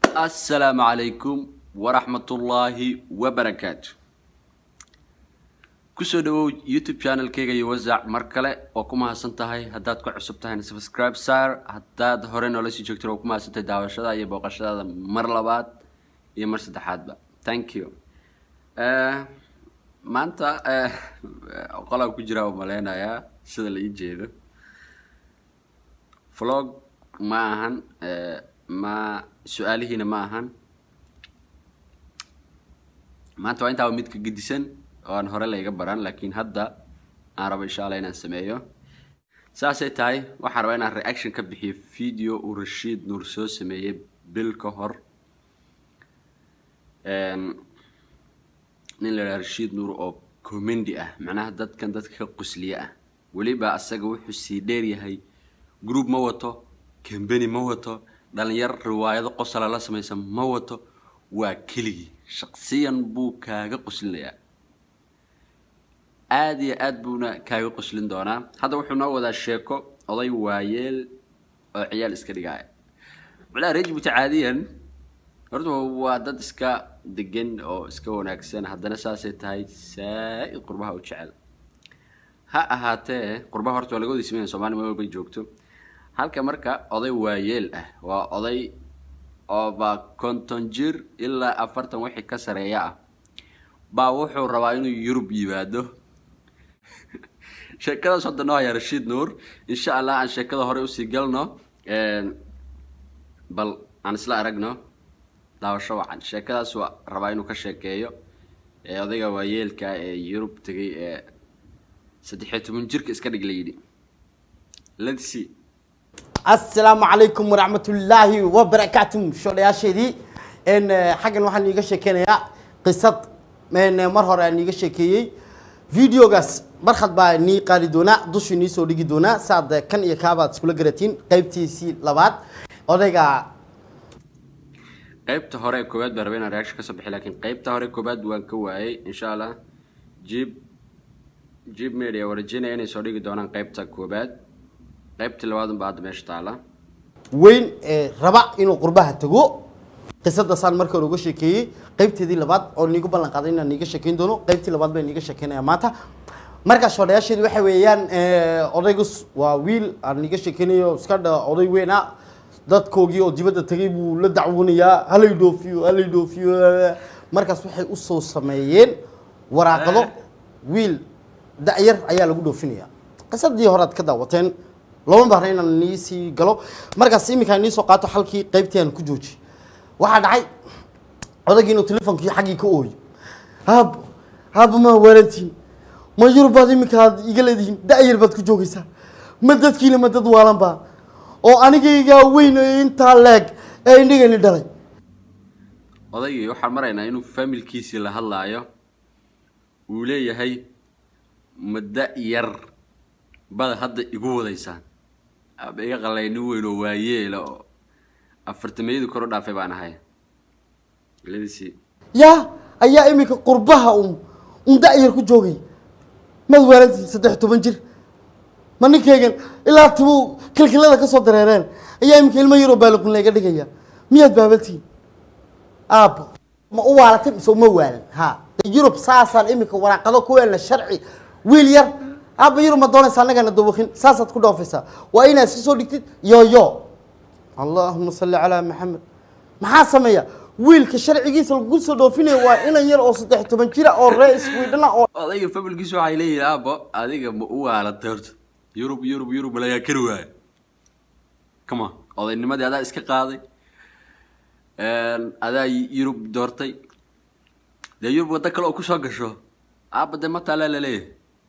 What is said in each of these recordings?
السلام عليكم ورحمة الله وبركاته. كسودو يوتيوب channel كيغا يوزع مركلة وكما هسنتهاي هداد كو عصبتهاي سبسكرايب سار هداد هورين ولسي جوكتر وكما هسنتهاي داوشادا iyo booqashada mar labaad iyo mar saddexaadba. Thank you. maanta qolaa ku jira oo maleynaya sida la ii jeedo. Vlog ma ahan ma su'aalihiina ma ahan maanta waa intaa mid ka gedisan oo aan hore la iga baran laakiin hadda aan rabo insha Allah inaan sameeyo saasay tahay waxaan rabaa inaan reaction ka bixiyo video uu Rashid Nuur soo sameeyay bil ka hor nin la Rashid Nuur oo comedy ah macnaha dadka qusliya ah waliba asaga wuxuu si dheer yahay group ma wato company ma wato dhalinyar riwaayado qosla la sameeyay ma wato waa kiligi shakhsiyan buu kaaga quslinayaa aad iyo aad buuna kaaga quslin doonaa hadda wuxuu noo wadaa sheeko oday waayeel oo ciyaal iska dhigaya wala rajib tacaadiyan horta waa dad iska degan oo iska wanaagsan haddana saasay tahay saa'id qurbaha u jecel ha ahaatee qurbaha horta laga wadi sameeyay Soomaaliya ma bay joogto halka marka oday waayeel ah waa oday oo ba konton jir ilaa 40 wixii ka sareeya ah baa wuxuu rabaa inuu Yurub yimaado sheekada soo danoo ya Rashid Nuur insha Allah aan sheekada hore u sii galno bal aan isla aragno daawasho wacan sheekadaas waa rabaa inuu ka sheekeeyo odayga waayeelka ee Yurub tagay ee 13 jirka iska dhig leeydi let's see. السلام عليكم ورحمة الله وبركاته شو لياشيدي إن حاجة واحد نيجي شكينا قصة من مرة نيجي شكيي فيديو جاس مرخد با ني قاري دونا دوش ني سو ديجي دونا ساد كان يكابات سكول جراتين قيبتي سي لبات أوديجا قيبت هوري كوباد بربينا رياكش كسب لكن قيبت هوري كوباد وان كواي إن شاء الله جيب ميديا ورجينا يعني سو ديجي دونا قيبت كوباد قيبت الوادم بعد ما اشتعله وين ربع إنه قربها تجو قصة صار مركز روجش كي قيبت دي لبعض أو نيجو بلن قادرين نيجي شكين دونه قيبت لبعض بين نيجي شكين يا ماتا مركز شريعة شيء وحويان أوريجوس وويل نيجي شكين يو سكاد أوري وينا ضد كوجي أو جبت التجيب ولدعوني يا هل يدوفيو مركز وحي أصو سمايين وراقلو ويل داير عيال وجودو فينيا قصة دي هرات كذا وتن لو ما بحرين النيسي قالوا مركز سيمي كان نيسو قاتو حلقي قيبتين كجوجي واحد عاي odagino telefonkii xaqii ka ooy hab ma warantiin ma yurbaad imikaad iga leedihiin daayir baad ku joogaysaa ma dadkiina ma dad waalan ba oo anigayga weyn inta leeg ee indhigani dhalay odagii waxaan maraynaa inuu familkiisi la hadlaayo uu leeyahay madda yar bad hadda igu wadaysaan iga qalayni weyn oo waayeel oo afartameeyadu kor u dhaafay baan ahay لذي يا أيها إمك قربها داير كجوجي ما ورنتي صدقت بنجر ما نكيجن إلا تبو كل هذا كسر دريران أيها إمك الميرو بالك من لقى دقيقة مية بابلتي أب ما هو على تم سو موال ها يوروب ساسا إمك ورا قالوا كويل الشرعي ويلير أب يوروب ما دون سنة كنا دوبخين ساسا تكون أوفيسا وأين أسيسو دكتور يو اللهم صل على محمد محاسمية ويلك الشرعي جيس القصة دوفينه وإنا ير أو 16 جيرة أو رئيس ويدنا أو هذا فبل جيسو عيلي يا أبا هذا هو على الترت يوروب لا يكروه كما هذا إنما هذا إسك قاضي هذا يوروب دورتي ده يوروب وتكل أو كوسا قشوا أبا ده ما تعال ليه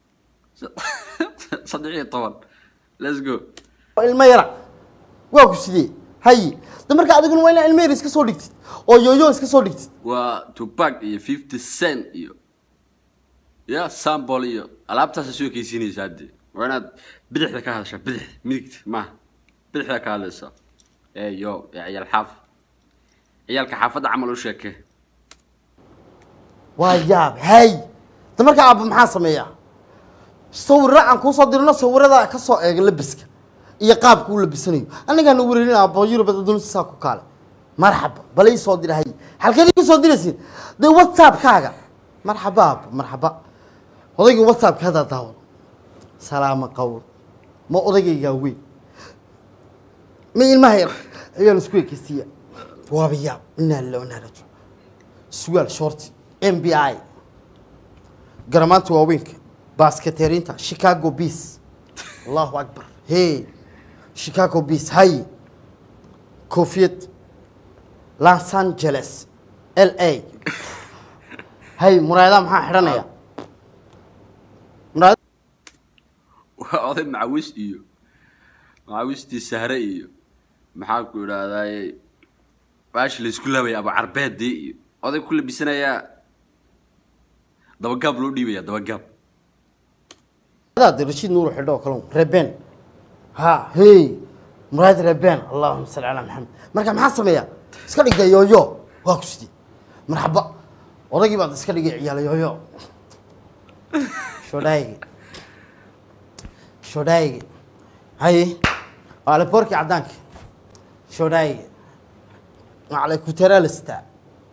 صدقني طبعا let's go الميرة وأكسدي هاي دمرك عادي يقولون وين الميرة إسك صوديكت أو يو إسك صوديكت وتوباك 50 سنت يا سامبل يو ألعبتها سوي كيسيني سادي وأنا بدح لك هذا شاب بدح ميكت ما بدح لك هذا الصا يو يا عيال عيال كحافظ عملوا شكه وياب هاي دمرك عاب محاصم يا صور عن كون صدرنا صور هذا كسر لبسك يقاب كل لبسني أنا كان نقول لنا أبو يورو بدأ دون ساكو كله مرحبا بلي صدر هاي هل كذي صدر سين ده واتساب كاغا مرحبا مرحبا هذا واتساب كذا داول سلام قول ما أودي يجاوي من المهير هي نسكوي كيسيا وابيا نالو نالو سؤال شورت NBA جرامات ووينك باسكتيرينتا شيكاغو بيس الله أكبر هي شيكاغو بيس هاي كوفيت لوس أنجلوس LA هاي مرايدة محا حرانيا مرايدة oday macawis iyo macawistii sahre iyo maxaa ku yiraahdaa baash la isku laabay aba carbeedii iyo oday ku labisanaya dabagaab loo dhiibaya dabagaab هذا رشيد نور حدو كلام ربين ها هي مراد ربين اللهم صل على محمد مركب محاسمية اسكالي جاي يو واكستي مرحبا ورقي بعد اسكالي جاي عيال يو شو دايق هاي على بوركي عدانك شو دايق على كوتيرا لستا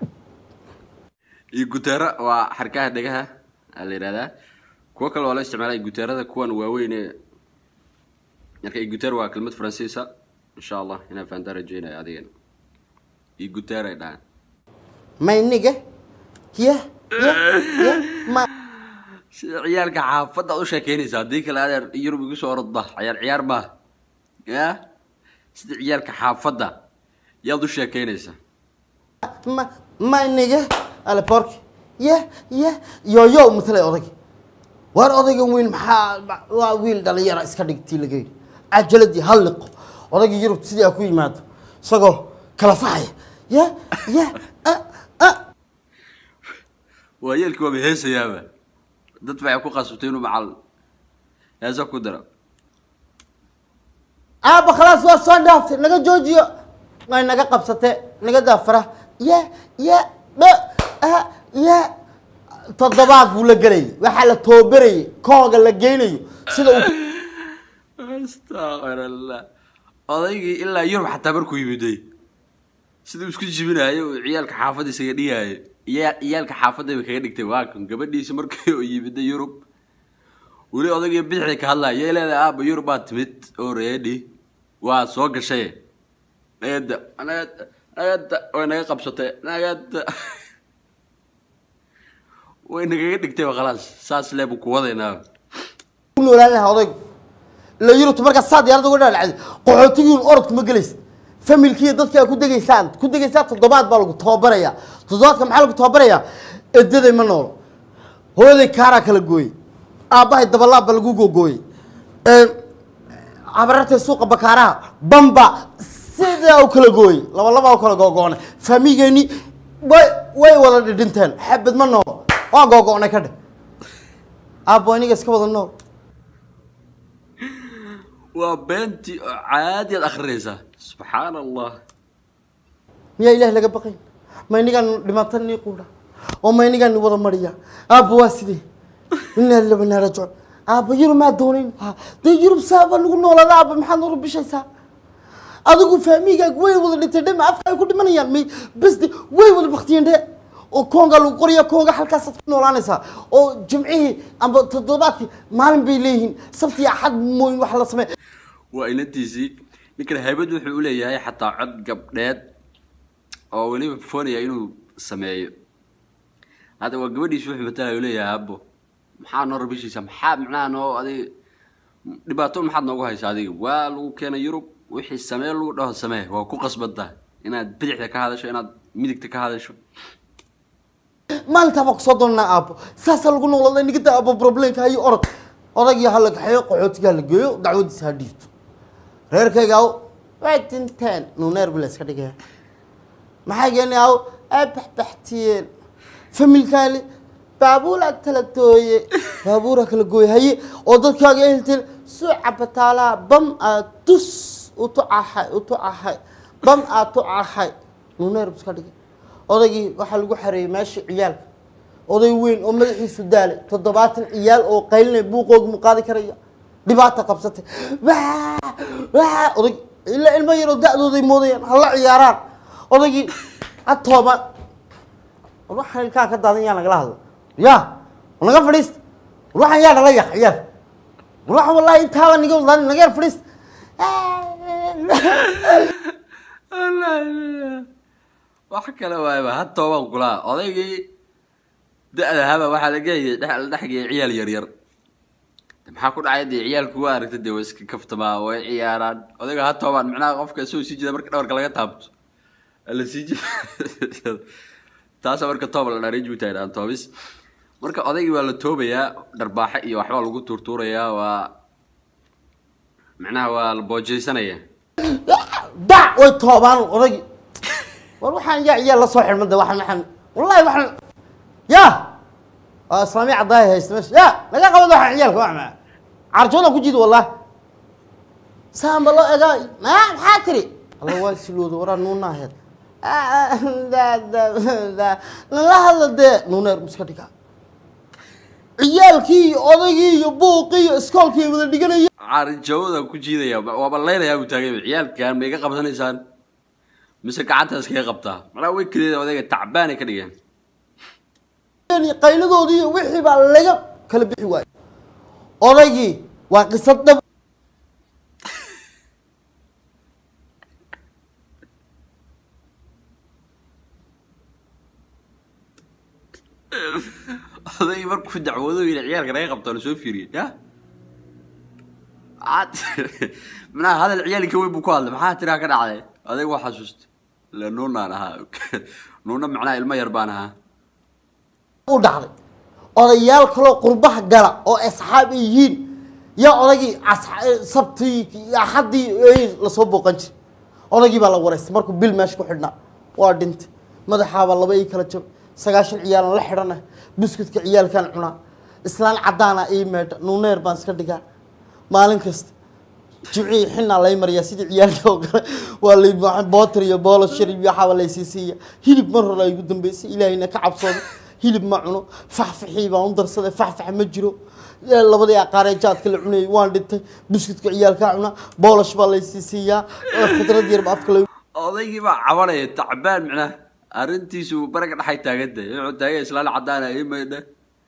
يقطر وحركها دقها اللي هذا كوكل ولا استعمال يقطر هذا كون واوين يعني يقطر وكلمة فرنسيسة إن شاء الله هنا في أندر جينا عاديا يقطر الآن ما ينجح يا ما عيالك حافظ أو شاكيني صديق الهذا يروح يقص الضح عيار ما يا عيالك حافظ يلا شاكيني ما ينجح على بارك يو مثل أوريك أوريك وين وين دليل إسكادك تيلقي عجلتي هلق أوريك يروح تسدي أكوي مات سقو كلافاي يا ويلك وبهيس يا با دتبع يكون قصتينه مع هذا كدرة أبا خلاص وصل دافت نجا جوجيو ما نجا قبسته نجا دافرة يا تضباط ولا جري وحلا توبري كوغا لجيني سيدا استغفر الله أضيق إلا يوم حتى بركو يبدي سيدا مسكت جبنا عيالك حافظ سيدي عيالك حافظ بكيرك تواكم قبل دي سمركو يبدي يوروب ولي أضيق بيحك هلا يا لا أبا يوروبات مت أوريدي وسوق شيء أنا وأنا قبضته أنا وين قاعد تكتب خلاص ساس لعبوا كوادينا كله لا هذاك لا يروح تبرك الصاد يا رجل ولا قحوتيون أرض مجلس فملكية ضدك كود جيسان تضبط بالك توبريا تضبط كم حالك توبريا الدنيا منور هو ذي كارك الجوي أباه الدبلاب بالجوجو جوي عبرت السوق بكارا بامبا سيدا وكل جوي لا وكل جوجونا فميجني واي ولا دنتين حبت منور جوجونا كده أبواني قس كبر النور وبنتي عادي الأخريزة سبحان الله يا إله لك بقين ما ينقل لما تني قولا وما ينقل نوضا مريا أبو واسدي إن اللي بنا رجع أبو يرو ما دونين ده يرو سابا نقول نولا أبو محل نور بشيء سا أدوكو فهميك وين ولا نتدم أفكار كل من يان بس دي وين ولا بختين ده وكونغا لوكوريا كونغا حلقة ست نورانسا أو جمعيه أم تضبطي مالن بيليهن سبتي أحد موين وحلا سمع وإن تيزي لكن هيبدو الحقولة هي حتى عد قبلات أو اللي بفوني إنه سماي هذا وقبلي شو حبتها يقول يا أبو محان نور بيشي سمحاب معناه إنه هذه دباتون محد نوجه هذه والو كان يوروب وحي السماء لو ده السماء وكو قصبت ده إن بدعتك هذا شيء إن ميدك هذا شيء ما أنت مقصودنا أبو ساسا لقول والله إنك أنت أبو بروبلم كهاي أرض يحلق حياة قحوت قال جيو دعوة ساديت غير كيجاو بعد تنتين نونير بلاس كده ما حاجة أنا أو بحتين فمل كالي بابولا تلتوي بابورا كالجوي هاي أوضل كاجي هلتين سوء بتالا بام أتوس وتوعحي بام أتوعحي نونير بس كده أودي وحلقوا حري ماشي عيال أودي وين أمي السودال تضبط العيال أو قيلنا بوقوق مقاضي كريه دبعت قبضته أودي إلا المير ودأ أودي مودي هلا عياران odaygii atooba waxaan ilkaa ka daadan yaa nagala hadlo yaa naga fadhiist waxaan yaa dhala yar waxaan wallahi intaaba niga wadaan naga yar fadhiist wax kale waayba ha tooban kulaa odaygii da'da haba waxaa la dhexgeeyay ciyaal yaryar maxaa ku dhacay dee ciyaalku waa aragtay dee way iska kaftamaa way ciyaaraan odayga ha tooban macnaha qofka soo sii jida marka dhawarka laga taabto la sii jida taas marka toob la dharay juutay dhaan toobis marka odaygii waa la toobayaa dharbaaxa iyo waxba lagu turtuurayaa waa macnaha waa la boojeysanaya dac way toobaan odaygii war waxaan yaa ciyaal la soo xirmada waxaan wallahi waxaan yaa islaami caddaay haysta meesha yaa laga qabad waxaan ciyaalka wax maa carjooda ku jiido wallah saamba loo egaa maxaa tiri alla waa silooda waraa nuunaa heed nala hadla dee nuuneer iska dhiga ciyaalkii iyo odaygii iyo buuqii iyo iskoolkii wada dhiganaya carjooda ku jiidaya waa ballaynayaa buu taagay ciyaalkan ma iga qabsanaysaan mise gacanta iskaga qabtaa malaa way kaleeda odayga tacbaan ay ka dhigeen qayladoodii wixii baa laga kala bixi waayay odaygii waa qisad dhab odaygii markuu dacwado yidhi ciyaalka naga qabtaa la soo fiiriyey ya macnaha hadal ciyaalka weyn buu ku hadlay maxaa tiraa ka dhacday odayga waa xasuusta la nuunaan ahaa nuuna macnaha ilmo yar baan ahaa u dhacday odayaal kaloo qurbaha gala oo asxaab ay yihiin yaa odaygii sabtii axaddii la soo booqan jiray odaygii baa la wareystay markuu bil meesha ku xidhnaa waa dhintay madaxaabaa laba ii kala jab 9 ciyaalan la xidhana buskudka ciyaalkan cunaa islaan caddaana ii meedha nuuneer baan iska dhigaa maalin kasta jimcii xinaa lay mariyaa sidii ciyaalka oo kale waa lay bootar iyo boolo sharib iyo waxaaba laysiisiiya hilib mar hore ay ugu dambeysay ilaahayna ka cabsoodo hilib ma cuno faxfaxii baan u darsaday faxfax ma jiro labadii aqaaree jaadka la cunayay waan dhintay buskudka ciyaalkaa cunaa boolash baa laysiisiiyaa khudrad yarba afka lay odaygii baa cabanaya tacbaan macnaha arrintiisu baraga dhaxay taagantay wuxuu taagay islaan caddaana ii maydha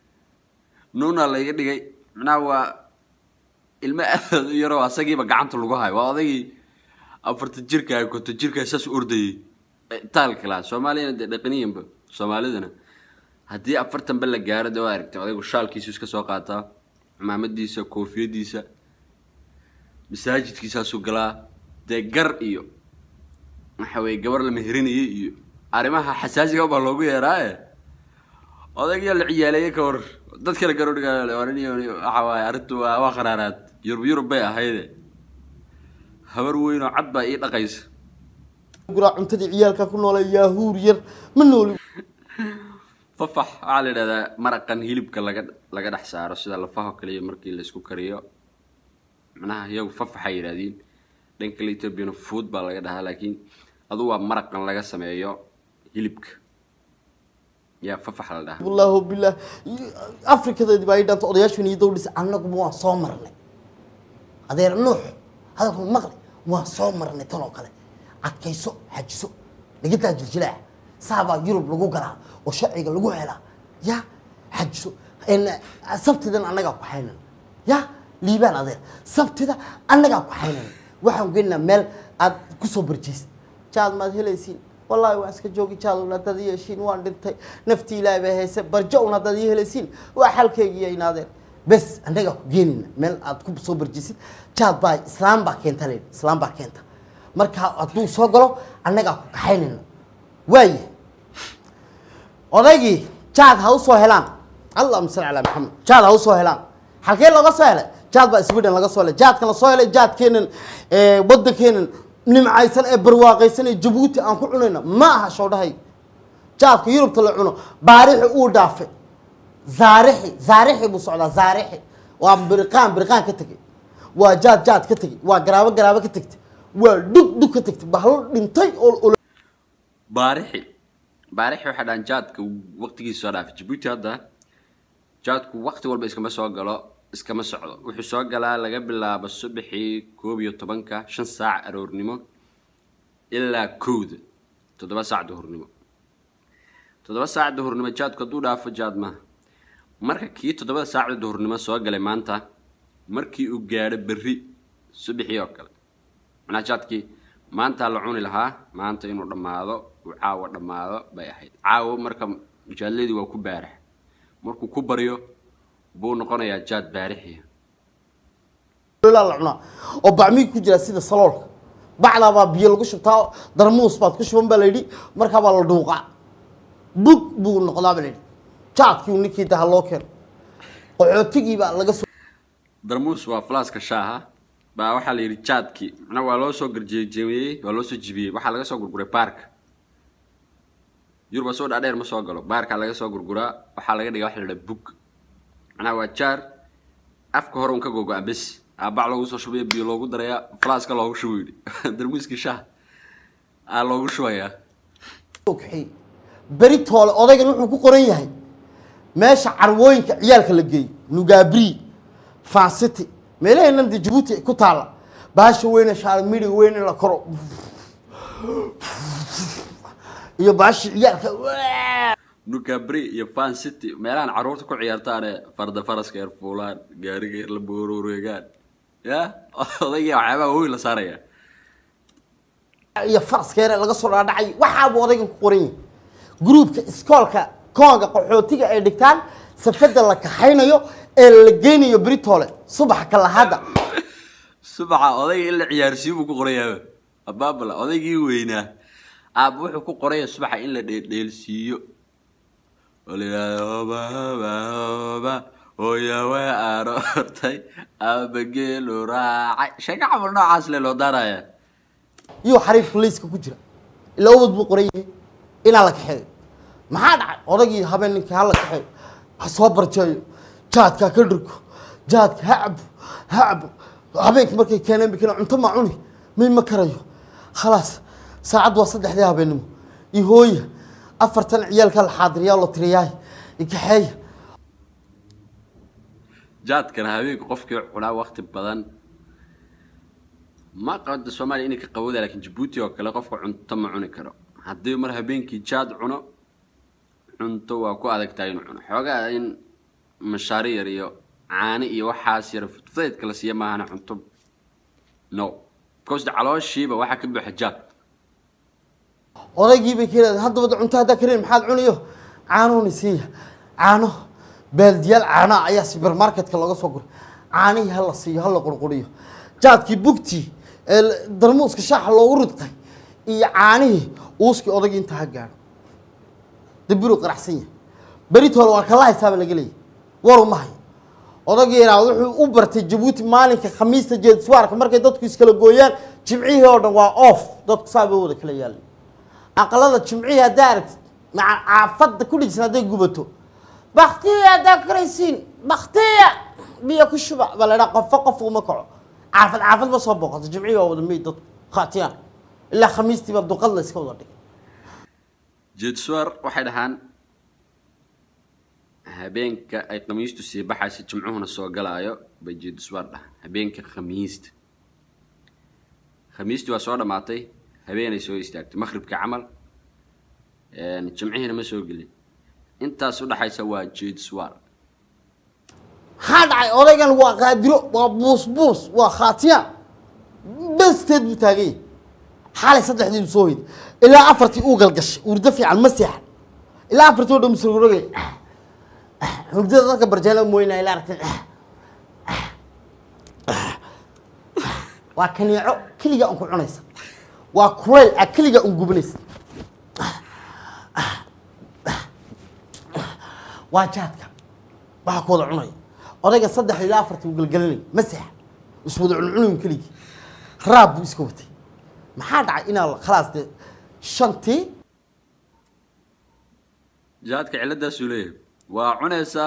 nuuna layga dhigay macnaha waa ilmo aad u yaroo asagiiba gacanta lagu hayo waa odaygii 40 jirka 50 jirka saas u ordayay taalkala Soomaaliyana dee dhaqaniyanba Soomaalidana haddii 40 bal la gaaro dee waa aragtay odaygu shaalkiisu iska soo qaataa cimaamadiisa koofiyadiisa masaajidkiisa soo galaa dee gar iyo waxa way gabar la meherinayay iyo arrimaha xasaasiga baa loogu yeeraa odayga la ciyaaleeyay ka hor dadka la garoodhiga waxa waay arrintu waa qaraaraad yurub bay ahayd habar weyn oo cad baa ii dhaqaysa gura cuntadii ciyaalka ku noolay yahuur yar ma nooli fafax waxa la yidhahdaa maraqan hilibka laga dhex saaro sida lafaha kaliya markii la isku kariyo macnaha iyagu fafaxay yidhaahdeen dhanka la Ethiopian food baa laga dhahaa laakiin adu waa maraqan laga sameeyo hilibka يا ففح الله والله بالله أفريقيا ذي بعيد أنت أرياش في نيدو لس عنك مو صامرني هذا النوح هذا هو المغرب مو صامرني تلو كله عكيسو حجسو لقيت الجلاء صعبة يوروب لقو كلا وشعري لقو هلا يا حجسو إن سبت ذا أنا جاب حينا يا ليبان هذا سبت ذا أنا جاب حينا واحد قلنا مال كسو برجيس شاد ما هلسين والله واسك جوجي جالو ندادي يشين وان دنتي نفتي لا بهيس برجو ندادي هلسين وحلكيغي ينادر بس عندك جينين مل ادكو سو برجيسيد جاد باي اسلام با كينتالين اسلام با كينتا marka aduu soo galo anaga ku kaxaynayna way odaygi jaad ha u soo helaan allahumma salli ala muhammad jaad ha u soo helaan halkee laga soo helay jaad ba Sweden laga soo helay jaadkan la soo helay jaadkeenan waddankeenan nimcaysan ee barwaaqaysan ee Djibouti aan ku cunayna ma aha showdahay jaadka Yurubta la cuno baarixi uu dhaafay zaarixi buu socdaa zaarixi waa birqaan ka tagay waa jaad ka tagay waa garaabo ka tagtay waa dug ka tagtay bahlo dhintay oo baarixi waxa dhan jaadka waqtigiisa soo dhaafay Djibouti hadda jaadku waqti walba iskama soo galo iskama socdo wuxuu soo galaa laga bilaabo subaxii 12 5 saac aroornimo ilaa 1 تدبا ساعة دهورنimo تدبا ساعة دهورنimo jaadku hadduu dhaafo jaad maaha marka kii 7 saac dahurnimo soo galay maanta markii uu gaadho berri subaxii oo kale macnaa jaadkii maanta la cuni lahaa maanta inuu dhamaado uu caawa dhamaado bay ahayd caawa marka jaadleedii waa ku baarax markuu ku bariyo buu noqonayaa jaad baarixiya la cunaa oo bacmi ku jira sida saloolka bacda baa biyo lagu shubtaa darmuus baad ku shuban baa la yidhi markaa baa la dhuuqaa bug buu noqdaa baa la yidhi jaadkii ninkii daha loo keen qaxootigii baa laga soo darmuus waa flaaska shaaha baa waxaa la yidhi jaadkii macnaa waa loo soo garjeejiyey waa loo soo jibiyey waxaa laga soo gurguray baarka yurba soo dhaadheer ma soo galo baarka laga soo gurguraa waxaa laga dhigaa waxa la yidhaha bug macnaa waa jaar afka hore un ka gogo-a bes aabac loogu soo shubaya biyo loogu darayaa flaaska loogu shubo yidhi darmuuskii shaah aa loogu shubayaa beri toole odaygan wuxuu ku qoran yahay meesha carwooyinka ciyaalka la geeyo Nugabri Fancity meelaheena Djibouti ku taala baasha weyn shaar midhiga weyn la koro iyo baasha ciyaalka Nugabri iyo Fancity meelahan caruurta ku ciyaartaan farda faraska yar fuulaan gaariga yar la boororeegaan ya odayga waxba weyn la saaraya iyo faraska yar laga soo dhaadhacay waxa uu odaygan ku qoran yahay groupka iskoolka kooga qaxootiga ay dhigtaan safada la kaxaynayo ee la geynayo Britole subax kala hada subaxa odayga ila ciyaarsiyo uu ku qorayaa abaabla odaygii weynaa aab wuxuu ku qoraya subaxa in la dheelsiiyo waliyaaba hooya way aroortay abageelo raacay sheega camal noocaas loo daaraya iyo xariif police ku jira ilaa uu buu qorayay ina la kaxeeyo maxaa dhacay odagii habeenkii hal la kaxeeyo ha soo barjayo jaadka ka dhirko jaadka hacab habeenkii markay keeneen bikina cunto ma cuni ma karayo خلاص saacad waa 3 habeenimo iyo hooya afartan ciyaalka la xaadiriyaa loo tiriyay ikaxay jaadkan habeenkii qofkii cunaa waqti badan ما قد الصومالي إنك قوية لكن جيبوتي وكلا قف عنتو ما عوني كرو هدي مرة بينك جاد عنو عنتو وكو هذاك تاين عنو حاجة إن مشاريع ريو عاني وحاسير فتفيد كلا سيما أنا عنتو نو كوست على الشيبة واحد كبه حجات odaygii bay keenay hadda wada cunto hada kareen maxaad cuniyo caano nisiya caano beeldiyaal caano ayaa supermarketka laga soo guray caanihi hal la siiyo hal la qurquriyo jaadkii bugti darmuuska shaaxa loogu ridqay iyo caanihi uuski odaygii inta ha gaaro dabiru qaraxsan yahay beritool waa kala hisaab laga leeyahay war uma hayo odaygeena wuxuu u bartay Djibouti maalinka khamiista jeedsuarka markay dadku iskala gooyaan jimcihii oo dhan waa off dadku saabooda kala yaalay aqalada jimciha daaragt ma caafada ku dhigsan haday gubato baqtiya dakraysin baqtiya biya ku shuba wala qof uma kaco caafad ma soo booqato jimciha wada meey dad qaatiyaan ila khamiistii ba duqad la iska wada dhigay jeedsuar waxay dhahaan habeenka ay khamiistu si baxaysa jimcuhuna soo galaayo bay jeedsuar dhahaan habeenka khamiistu waa soo dhamaatay habeenay soo istaagtay maghribka camal jimcihina ma soo gelin intaas u dhaxaysa waa jeedsuar hadhay odaygan waa qaadiro waa buus waa khaatiya basteed buu taagay xalay saddexdii soo hid ilaa afartii uu galgashay urda fiican ma seexan ilaa afartii oo dhamsir rogay hurdada dadka barjaala mooyna ilaa aragtay waa kaniico kaliya aan ku cunaysa waa kuleel akliga un gubnays waa jaadka waxa ku wada cunay odayga 3 ilaa 4 uu galgalanay masax isku wada cunun kaligi raab isku watay maxaa dhacay inaa khalaas shantii jaadka ciladaas uu leeyahay waa cunaysa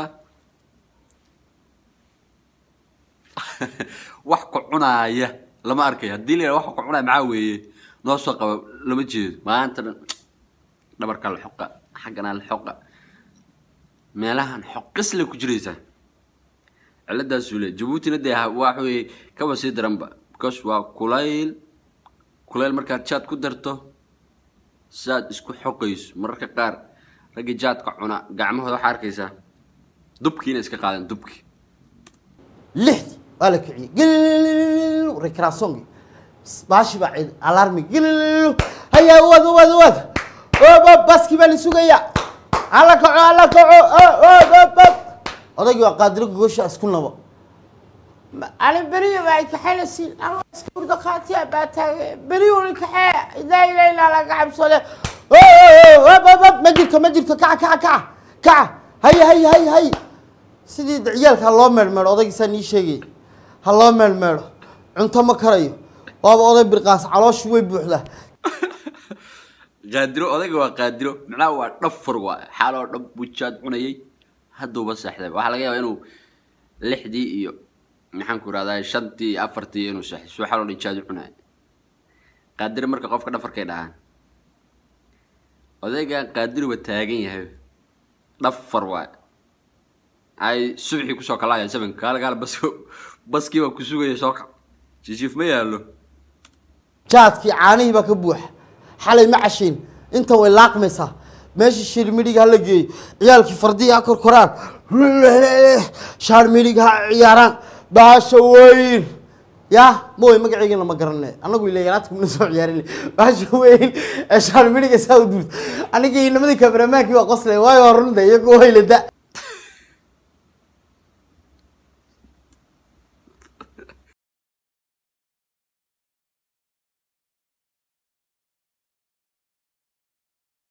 wax ku cunaaya lama arkay hadii la wax ku cunay maxaa weeye noo soo qabo lama jeedo maanta dhabarka la xoqa xaqana la xoqa meelahan xoqis la ku jiraysa ciladaas uu leeyahay Djibouti deeha wax weeye ka wasi daranba because waa kuleyl marka jaad ku darto saad isku xoqayso mararka qaar ragga jaadka cuna gacmahooda waxa arkaysaa dubkiina iska qaadan dubki lixdi waa la kiciyey gil recreationki baashi baa cid alarmi gil haya wad baski baa la sugaya ala kaco odaygi waa qaadiro goosha isku nabo أنا بريء بعد كحيل سين أنا أسكت دقاتي أبعتها بريء والكحيل إذا إلى لا قاعد صلاة ما جرت كع هي سيدي عيالك هالله مرمر odaygi san ii sheegay hallo مرمر cunto ma karayo waaba oday birqaas caloosh way buuxda qaadiro odayga waa qaadiro macnaha waa dhafar waa xaaloo dhab bujaad cunayay hadduu saxday waxa laga yaabaa inuu 6dii iyo maxaan ku raadayay 5tii 4tii inuu saxiso waxa loo dhijaad cunay qaadiro marka qofka dhafarkay dhahan odayga qaadiro waa taagan yahay dhafar waa ay subaxii ku soo kalaayay 7 kaal baskii waa ku sugayay soo ka jiif ma yaalo jaadkii caanihi baa ka buux xalay ma cashin inta way laaqmaysaa meeshii shirmidhiga la geeyay ciyaalkii fardiya korkoraan sharmidhiga ciyaaraan baasha weyn ya mooy magaciigana ma garanay anagu ilayanaadku ma soo ciyaarin baasha weyn sharmidhiga saa u duurt anigii nimadii kabramaanki waa qoslay waayo runta iyagu way lada